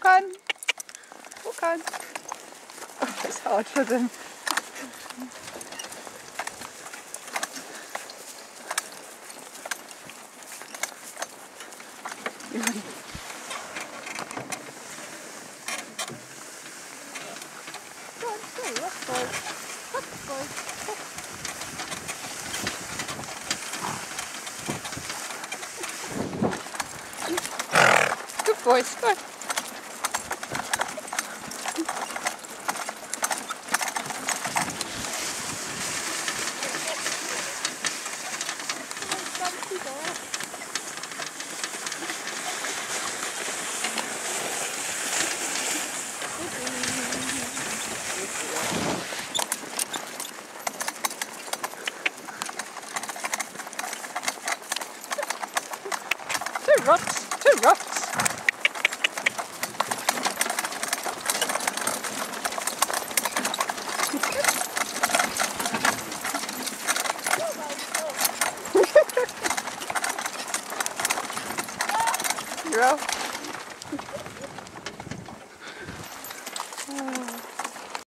Walk on. Walk on. Oh, it's hard for them. Good boys, go. Two rocks, two rocks. You're off.